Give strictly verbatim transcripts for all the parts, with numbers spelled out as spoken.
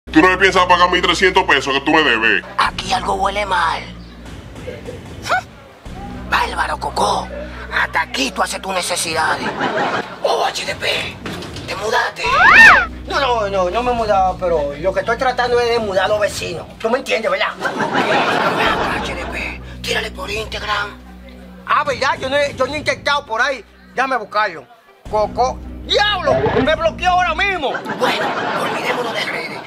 Tú no me piensas pagar mis trescientos pesos que tú me debes. Aquí algo huele mal. Bárbaro, Coco. Hasta aquí tú haces tus necesidades. Oh, H D P, ¿te mudaste? No, no, no, no me he mudado, pero lo que estoy tratando es de mudar a los vecinos. ¿Tú me entiendes, verdad? Ok, H D P, tírale por Instagram. Ah, ¿verdad? Yo no, he, yo no he intentado por ahí. Déjame buscarlo. Coco. ¡Diablo! Me bloqueó ahora mismo. Bueno, olvidémonos de redes.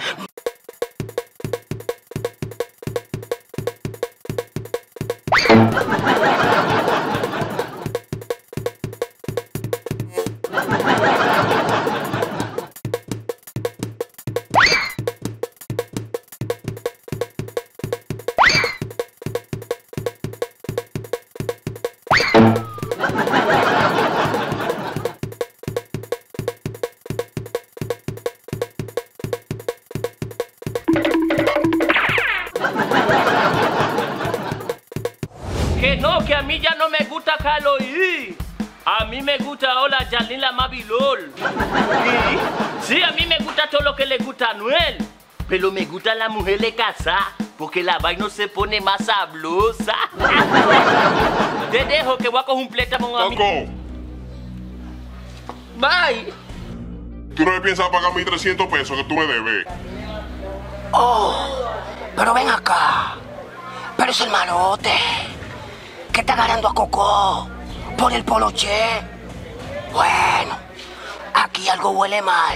Que no, que a mí ya no me gusta Caloí. A mí me gusta ahora Yanila Mabilol. ¿Sí? Sí, a mí me gusta todo lo que le gusta a Noel. Pero me gusta la mujer de casa, porque la vaina se pone más sabrosa. Te dejo que voy a coger un préstamo a mí. Coco, Bye. tú no me piensas pagar mis trescientos pesos que tú me debes. Oh, pero ven acá. Pero es el malote que está agarrando a Coco por el poloche. Bueno, aquí algo huele mal.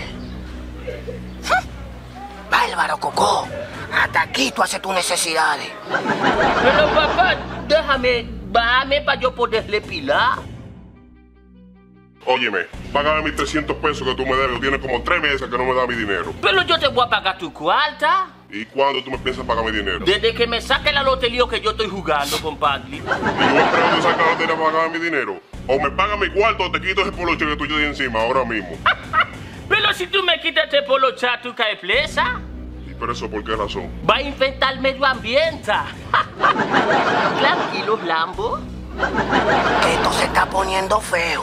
Bárbaro, Coco. Hasta aquí tú haces tus necesidades. Pero papá, déjame, bájame para yo poderle pilar. Óyeme, págame mis trescientos pesos que tú me debes. Tienes como tres meses que no me das mi dinero. Pero yo te voy a pagar tu cuarta. ¿Y cuándo tú me piensas pagar mi dinero? Desde que me saque la lotería que yo estoy jugando, compadre. Y yo espero que saques la lotería para pagar mi dinero. O me pagas mi cuarto o te quito ese poloche que tú tienes encima ahora mismo. Pero si tú me quitas este polocha, tú caes presa. ¿Y por eso por qué razón? Va a inventar el medio ambiente. Tranquilos, Lambo. Que esto se está poniendo feo.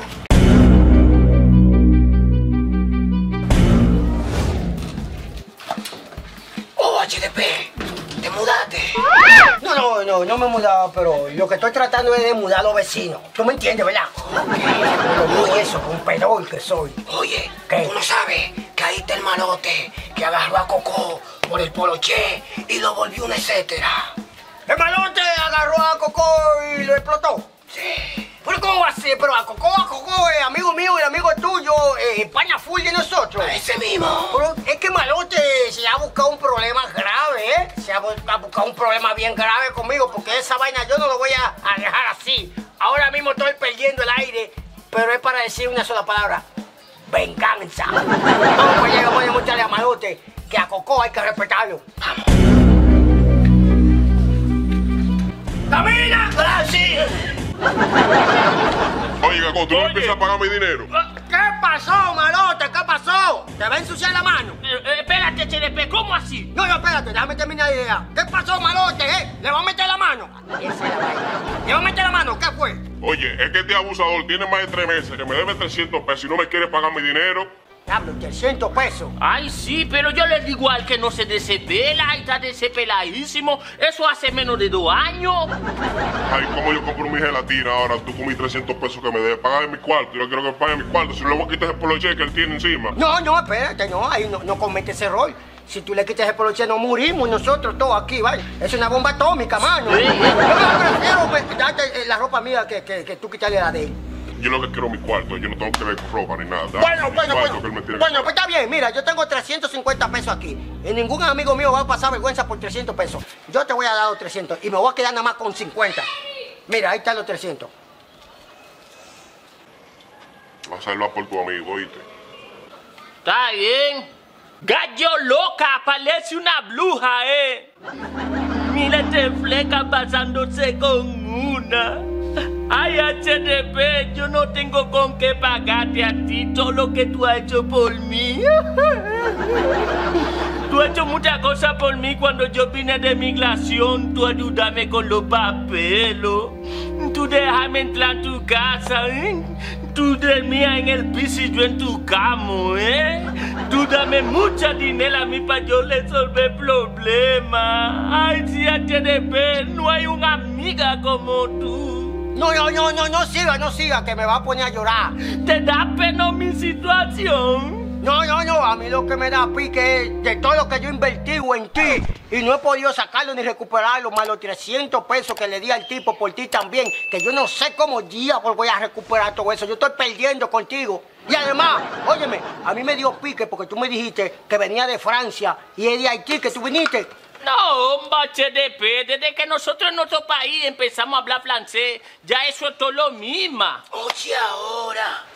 Oh, H D P, ¿te mudaste? No, no, no, no me he mudado, pero lo que estoy tratando es de mudar a los vecinos. ¿Tú me entiendes, verdad? Oye, eso, un pedol que soy. Oye, ¿qué? tú no sabes que ahí está el malote que agarró a Coco por el poloche y lo volvió un etcétera. ¿El malote agarró a Coco y lo explotó? Sí. ¿Pero cómo va a ser? Pero a Coco, a Coco, eh, amigo mío y amigo tuyo, eh, paña full de nosotros. A ese mismo. Pero es que Malote se ha buscado un problema grave, ¿eh? Se ha, bu ha buscado un problema bien grave conmigo, porque esa vaina yo no lo voy a, a dejar así. Ahora mismo estoy perdiendo el aire, pero es para decir una sola palabra: venganza. Vamos para allá, vamos a demostrarle a Malote que a Coco hay que respetarlo. Vamos. ¡Camina! ¡Ah, sí! Oye, Coco, tú no me piensas pagar mi dinero. ¿Qué pasó, Malote? ¿Qué pasó? ¿Te va a ensuciar la mano? Eh, eh, espérate, H D P, ¿cómo así? No, no, espérate, déjame terminar la idea. ¿Qué pasó, Malote, eh? ¿Le va a meter la mano? Esa es la vaina. ¿Le va a meter la mano? ¿Qué fue? Oye, es que este abusador tiene más de tres meses que me debe trescientos pesos y no me quiere pagar mi dinero. Diablo, trescientos pesos. Ay, sí, pero yo le digo al que no se desepela, ahí está desepeladísimo. Eso hace menos de dos años. Ay, ¿cómo yo compro mi gelatina ahora? Tú con mis trescientos pesos que me debes. Págame mi cuarto. Yo no quiero que pague mi cuarto. Si no le voy a quitar ese poloche que él tiene encima. No, no, espérate, no, ahí no, no comete ese error. Si tú le quitas el poloche, nos morimos nosotros todos aquí, ¿vale? Es una bomba atómica, mano. Sí. Yo me prefiero pues, darte la ropa mía que, que, que tú quitarle la de él. Yo lo que quiero es mi cuarto. Yo no tengo que ver con ropa ni nada. Bueno, Mi bueno, cuarto bueno. que él me tiene que Bueno, pagar. pues está bien, mira, yo tengo trescientos cincuenta pesos aquí. Y ningún amigo mío va a pasar vergüenza por trescientos pesos. Yo te voy a dar los trescientos y me voy a quedar nada más con cincuenta. Mira, ahí están los trescientos. Vas a hacerlo por tu amigo, ¿oíste? Está bien. Gallo loca, parece una bruja, eh. Mira este fleca pasándose con una. Ay, H D P, yo no tengo con qué pagarte a ti todo lo que tú has hecho por mí. Tú has hecho muchas cosas por mí cuando yo vine de migración. Tú ayúdame con los papeles. Tú déjame entrar en tu casa. ¿eh? Tú dormías en el piso y yo en tu cama, ¿eh? Tú dame mucha dinero a mí para yo resolver problemas. Ay, si H D P, no hay una amiga como tú. No, no, no, no, no siga, no siga, que me va a poner a llorar. ¿Te da pena mi situación? No, no, no, a mí lo que me da pique es de todo lo que yo invertí en ti y no he podido sacarlo ni recuperarlo, más los trescientos pesos que le di al tipo por ti también, que yo no sé cómo diablos voy a recuperar todo eso. Yo estoy perdiendo contigo. Y además, óyeme, a mí me dio pique porque tú me dijiste que venía de Francia y es de Haití que tú viniste. No, hombre, H D P, desde que nosotros en nuestro país empezamos a hablar francés, ya eso es todo lo mismo. Oye, ahora.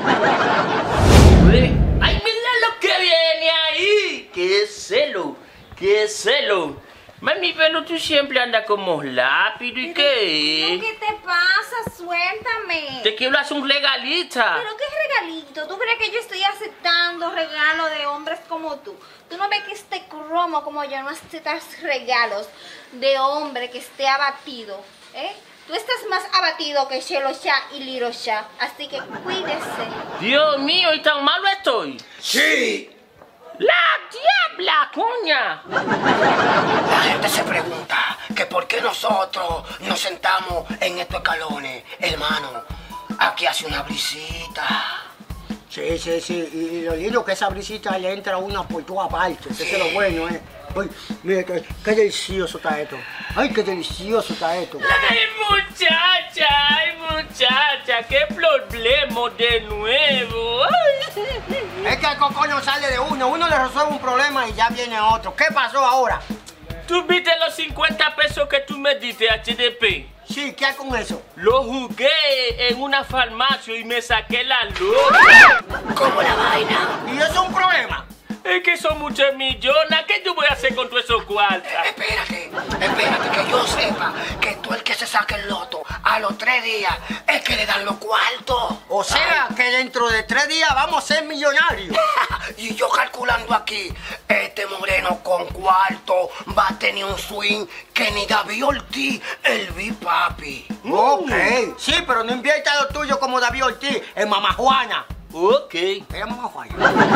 ¡Ay, mira lo que viene ahí! ¡Qué celo! ¡Qué celo! Mami, pero tú siempre andas como lápido y qué. ¿Qué te pasa? Suéltame. Te quiero hacer un regalita. ¿Pero qué regalito? ¿Tú crees que yo estoy aceptando regalos de hombres como tú? ¿Tú no ves que este cromo como yo no aceptas regalos de hombre que esté abatido? ¿Eh? Tú estás más abatido que Chelo Shah y Liro Shah, así que cuídese. Dios mío, ¿y tan malo estoy? Sí. ¡La diabla, coña! La gente se pregunta que por qué nosotros nos sentamos en estos escalones. Hermano, aquí hace una brisita. Sí, sí, sí, y lo lindo que esa brisita le entra a una por toda parte, eso es lo bueno, ¿eh? Ay, mira, qué, qué delicioso está esto. Ay, qué delicioso está esto. ¡Ay, muchacha! ¡Ay, muchacha! ¡Qué problema de nuevo! Ay. Es que el coco no sale de uno, uno le resuelve un problema y ya viene otro. ¿Qué pasó ahora? ¿Tú viste los cincuenta pesos que tú me diste, H D P? Sí, ¿qué hay con eso? Lo jugué en una farmacia y me saqué la luz. ¿Cómo la vaina? ¿Y eso es un problema? Es que son muchos millones. ¿Qué yo voy a hacer con todos esos cuartos? Espérate, espérate, que yo sepa que tú el que se saque el loto a los tres días es que le dan los cuartos. O sea, que dentro de tres días vamos a ser millonarios. Y yo calculando aquí, este moreno con cuarto va a tener un swing que ni David Ortiz, el Big Papi. Ok, sí, pero no invierta lo tuyo como David Ortiz en Mamá Juana. Ok. Ella Mamá Juana.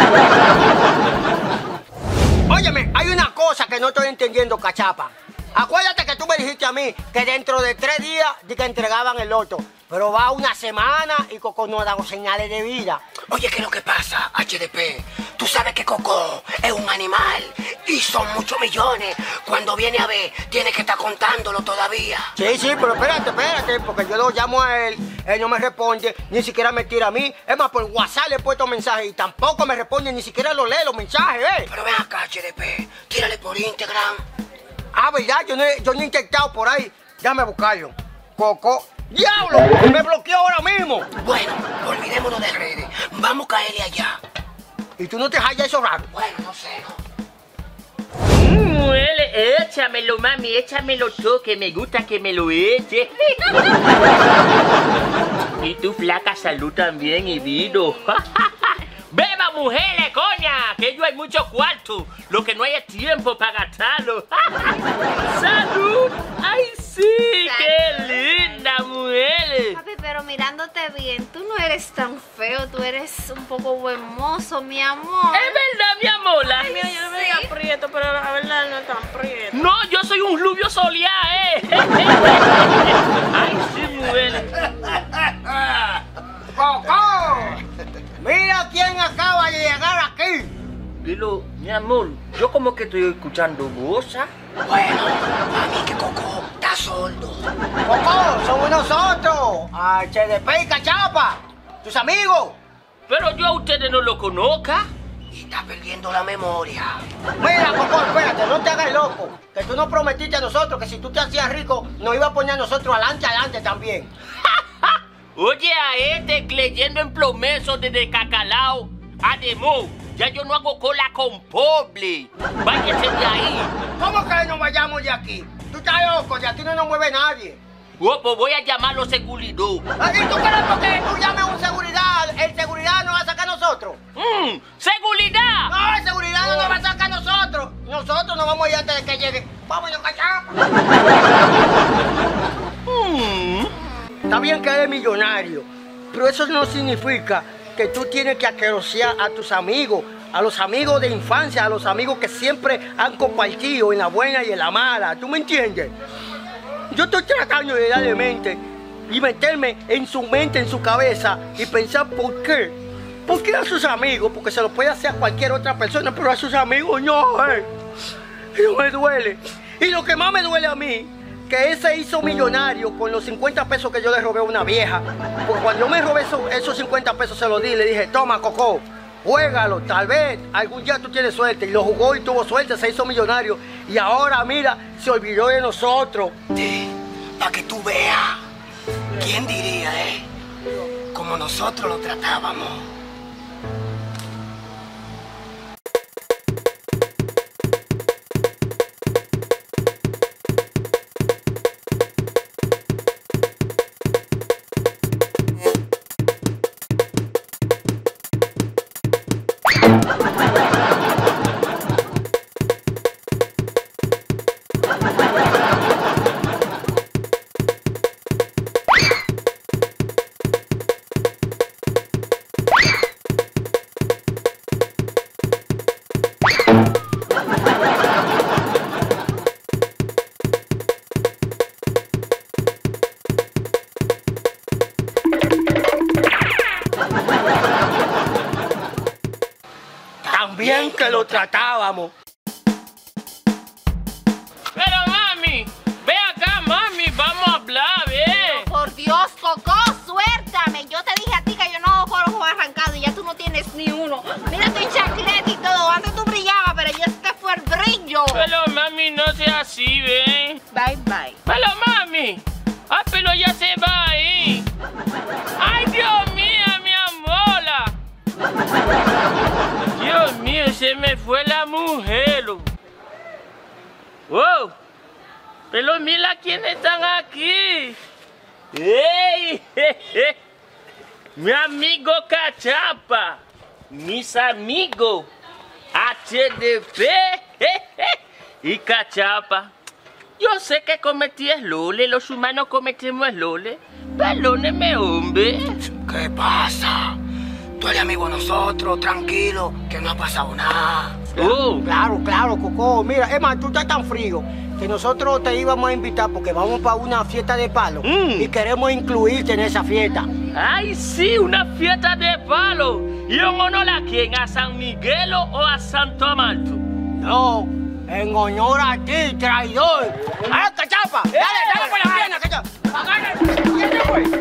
Óyeme, hay una cosa que no estoy entendiendo, cachapa. Acuérdate que tú me dijiste a mí que dentro de tres días de que entregaban el loto. Pero va una semana y Coco no ha dado señales de vida. Oye, ¿qué es lo que pasa, H D P? Tú sabes que Coco es un animal y son muchos millones. Cuando viene a ver, tiene que estar contándolo todavía. Sí, sí, pero espérate, espérate, porque yo lo llamo a él, él no me responde, ni siquiera me tira a mí. Es más, por WhatsApp le he puesto mensajes y tampoco me responde, ni siquiera lo lee los mensajes, ¿eh? Pero ven acá, H D P, tírale por Instagram. Ah, ¿verdad? Yo no, he, yo no he intentado por ahí. Déjame buscarlo. Coco. ¡Diablo! ¡Me bloqueó ahora mismo! Bueno, olvidémonos de redes. Vamos a caerle allá. ¿Y tú no te hallas eso raro? Bueno, no sé, ¿no? Muele, échamelo, mami, échamelo todo, que me gusta que me lo eche. Y tu flaca salud también, y vino. ¡Beba, mujeres, coña! Que yo hay mucho cuarto. Lo que no hay es tiempo para gastarlo. ¡Salud! ¡Ay, sí! Salud. ¡Qué linda, mujeres! Papi, pero mirándote bien, tú no eres tan feo, tú eres un poco buen mozo, mi amor. ¿Es verdad, mi amor? La- Ay, Mira, yo no me sí. diga prieto, pero la verdad no es tan prieto. No, yo soy un rubio soleado, ¿eh? ¡Ay, sí, mujeres! ¡Coco! ¡Mira quién acaba de llegar aquí! Pero, mi amor, yo como que estoy escuchando voz, ¿ah? Bueno, a mí que Coco está sordo. ¡Coco! ¡Somos nosotros! ¡H D P y Cachapa! ¡Tus amigos! Pero yo a ustedes no lo conozca. Y está perdiendo la memoria. Mira, Coco, espérate, no te hagas loco. Que tú nos prometiste a nosotros que si tú te hacías rico, nos iba a poner a nosotros adelante, adelante también. Oye, a este creyendo en plomesos desde Cacalao. Además, ya yo no hago cola con pobre. Váyase de ahí. ¿Cómo que nos vayamos de aquí? Tú estás loco, de aquí no nos mueve nadie. Oh, pues voy a llamar a los seguridad. ¿Y tú crees porque tú llames a un seguridad, el seguridad nos va a sacar a nosotros? ¡Mmm! ¡Seguridad! No, el seguridad no nos va a sacar a nosotros. Nosotros nos vamos a ir antes de que llegue. Vámonos, Cachapa. Mm. Está bien que eres millonario, Pero eso no significa que tú tienes que asquerosear a tus amigos, a los amigos de infancia, a los amigos que siempre han compartido en la buena y en la mala. ¿Tú me entiendes? Yo estoy tratando de darle mente y meterme en su mente, en su cabeza y pensar por qué. ¿Por qué a sus amigos? Porque se lo puede hacer a cualquier otra persona, pero a sus amigos no, eh. Eso me duele. Y lo que más me duele a mí, que él se hizo millonario con los cincuenta pesos que yo le robé a una vieja. Porque cuando yo me robé esos, esos cincuenta pesos, se los di y le dije, toma, Coco, juégalo, tal vez algún día tú tienes suerte. Y lo jugó y tuvo suerte, se hizo millonario. Y ahora, mira, se olvidó de nosotros. Sí, para que tú veas. ¿Quién diría, eh? Como nosotros lo tratábamos. Bien que lo tratábamos. Pero mami, ve acá, mami, vamos a hablar, ve. Por Dios, Coco, suéltame. Yo te dije a ti que yo no hago por ojos arrancados y ya tú no tienes ni uno. Mira tu chancleta y todo. Antes tú brillabas, pero ya este fue el brillo. Pero mami, no sea así, ve. Bye, bye. Pero mami, ah, pero ya se va ahí. Ay, Dios mío, mi amola. Dios mío, se me fue la mujer. Wow. Pero mira quiénes están aquí. ¡Ey! Mi amigo Cachapa. Mis amigos H D P y Cachapa. Yo sé que cometí errores, los humanos cometemos errores. Perdóneme, hombre. ¿Qué pasa? Tú eres amigo de nosotros, tranquilo, que no ha pasado nada. Oh. Claro, claro, Coco. Mira, es más, tú estás tan frío que nosotros te íbamos a invitar porque vamos para una fiesta de palo Mm. y queremos incluirte en esa fiesta. Ay, sí, una fiesta de palo. ¿Y en honor a quién? ¿A San Miguelo o a Santo Amaro? No, en honor a ti, traidor. ¡Ah, Cachapa! ¡Dale, dale por la pierna, Cachapa! ¡Agárrate!